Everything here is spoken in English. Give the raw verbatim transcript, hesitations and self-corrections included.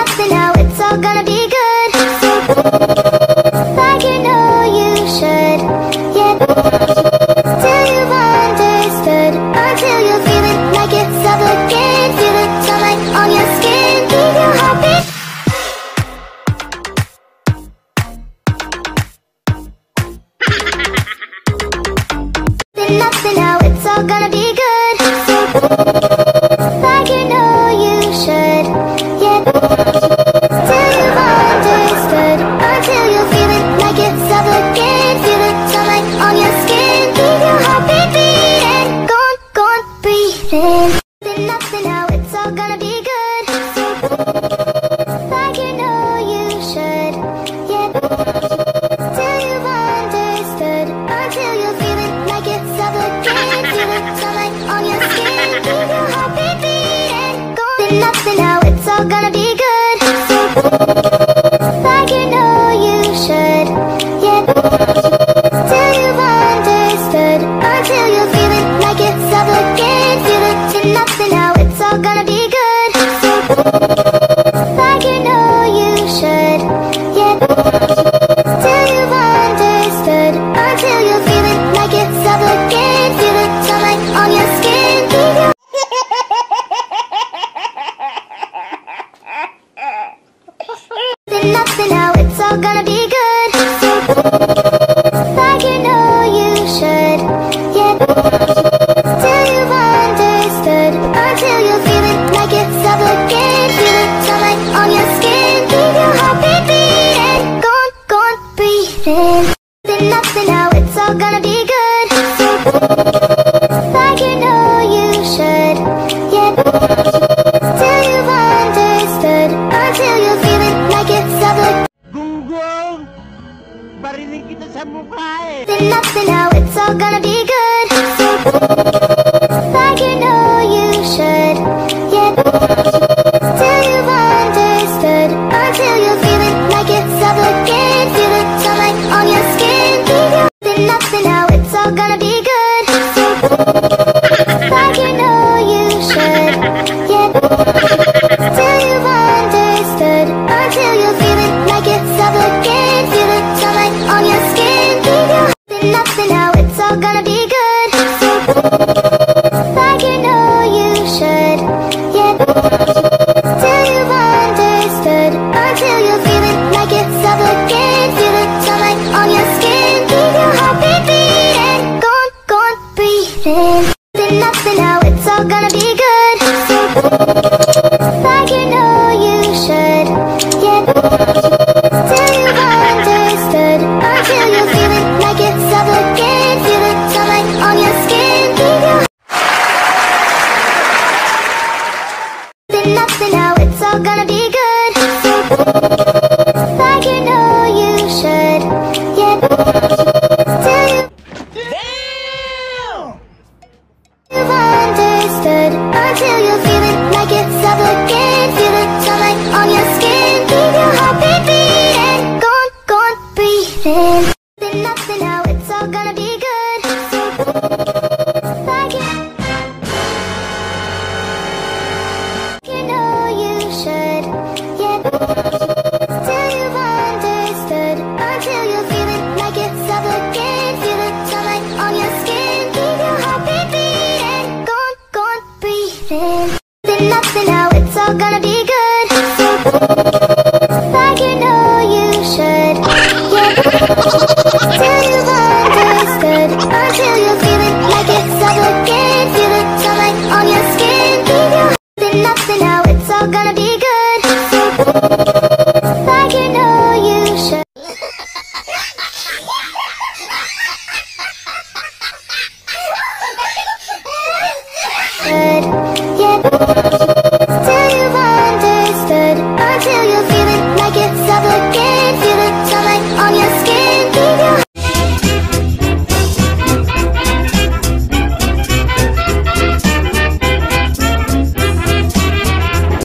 nothing now, it's all gonna be good. Like you know you should, yeah. Till you've understood, until you're feeling like yourself again. Feel the sunlight on your skin, keep your heartbeat. Nothing now, it's all gonna be good. Like you know you should, yeah. Till you've understood, until you're feeling like yourself again. Feel the sunlight on your skin, keep your heartbeat beating. Go on, go on, breathing. Nothing now, it's all gonna be good. Like you know you should, yeah. Till you've understood, until you're feeling like yourself again. Feel the sunlight on your skin, keep your heartbeat beating. Go on, nothing now, it's all gonna be good. Like you know you should, yeah. Till you've understood, until you're feeling like yourself again. Feel it to nothing now, it's all gonna be good. Like you know you should, yeah. Till you've understood, until you're feeling like yourself again. Feel the sunlight on your skin, keep your nothing now, it's all gonna be good. Like you know you should, yeah. Till you've understood, until you're feeling like yourself again. Feel the sunlight on your skin, keep your heartbeat beating. Go on, go on, breathing. Nothing now, it's all gonna be good. Like you know you should, yeah. Till you've understood, until you're feeling like yourself again. Gunggong! Barinig kita sa mukha eh! Nothing now, it's all gonna be good. Like you know you should,